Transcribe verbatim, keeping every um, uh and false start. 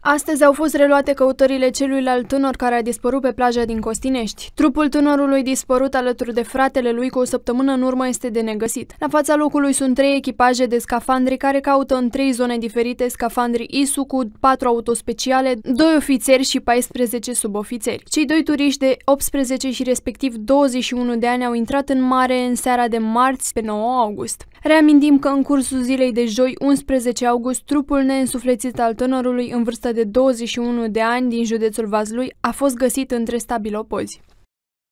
Astăzi au fost reluate căutările celuilalt tânăr care a dispărut pe plaja din Costinești. Trupul tânărului dispărut alături de fratele lui cu o săptămână în urmă este de negăsit. La fața locului sunt trei echipaje de scafandri care caută în trei zone diferite scafandri I S U cu patru autospeciale, doi ofițeri și paisprezece subofițeri. Cei doi turiști de optsprezece și respectiv douăzeci și unu de ani au intrat în mare în seara de marți pe nouă august. Reamintim că în cursul zilei de joi, unsprezece august, trupul neînsuflețit al tânărului în vârstă de douăzeci și unu de ani din județul Vaslui a fost găsit între stabilopozi.